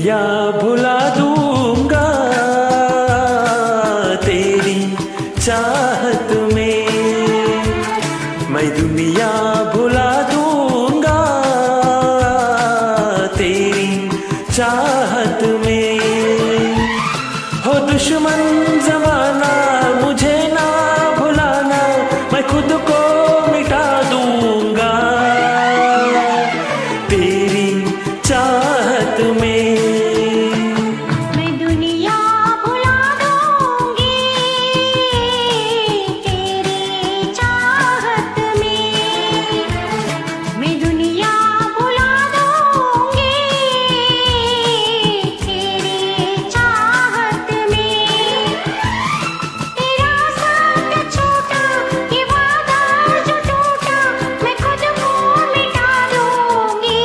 दुनिया भुला दूंगा तेरी चाहत में, मैं दुनिया भुला दूंगा तेरी चाहत में। हो दुश्मन जमाना मुझे ना भुलाना, मैं खुद को मिटा दूंगा तेरी चाहत में। मैं दुनिया भुला दूंगी तेरी चाहत में, मैं दुनिया भुला दूंगी तेरी चाहत में। तेरा साथ छोटा ये वादा जो टूटा, मैं खुद को मिटा दूंगी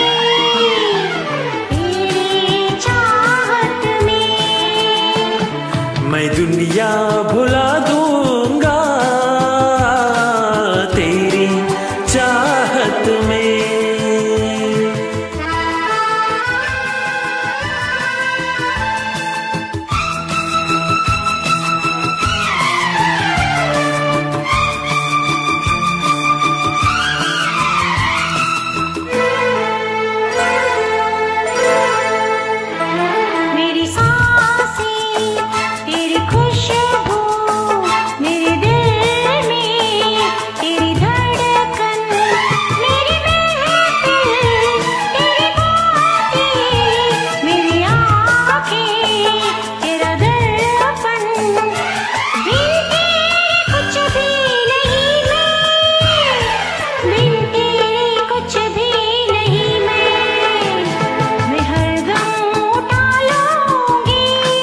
तेरी चाहत में। मैं दुनिया भुला दूंगा तेरी चाहत में। मेरी सांसें तेरी खुशबू, मेरे दिल में तेरी धड़कन, मेरी महफिल तेरी बातें, मेरी आँखें तेरा दर्पण। बिन तेरे कुछ भी नहीं मैं, बिन तेरे कुछ भी नहीं मैं हरदम उठा लूंगी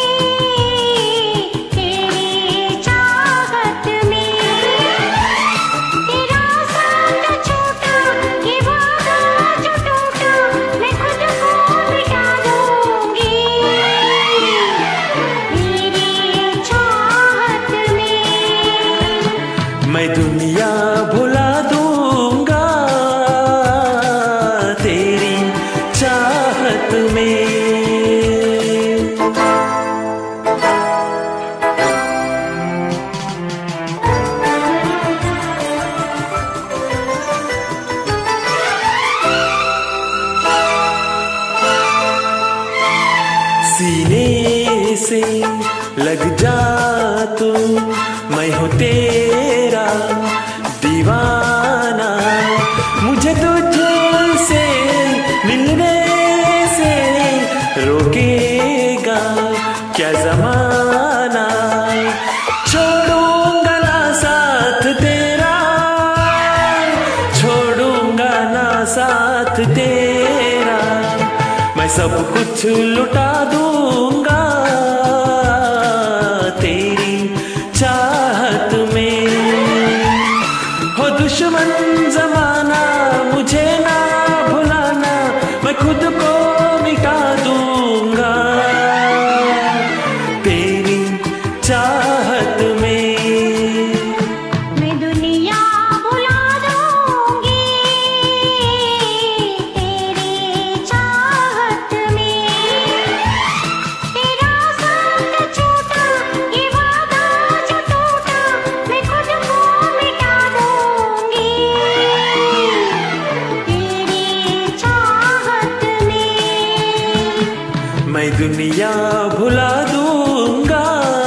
तेरी चाहत में। तेरा साथ छोटा ये वादा जो टूटा, मैं खुद को मिटा दूंगी तेरी चाहत में। मैं दुनिया भुला दूंगा तेरी चाहत में। सीने से लग जा तू, मैं हूँ तेरा दीवाना। मुझे तुझसे मिलने से रोकेगा क्या जमाना। छोड़ूंगा ना साथ तेरा, छोड़ूंगा ना साथ तेरा, मैं सब कुछ लुटा दूंगा तेरी चाहत में। हो दुश्मन जमाना मुझे ना भुलाना, मैं खुद को मिटा दूंगा तेरी चाहत में। मैं दुनिया भुला दूंगी तेरी चाहत में। तेरा साथ छोटा ये वादा जो टूटा, मैं खुद को मिटा दूंगी तेरी चाहत में। मैं दुनिया भुला दूंगा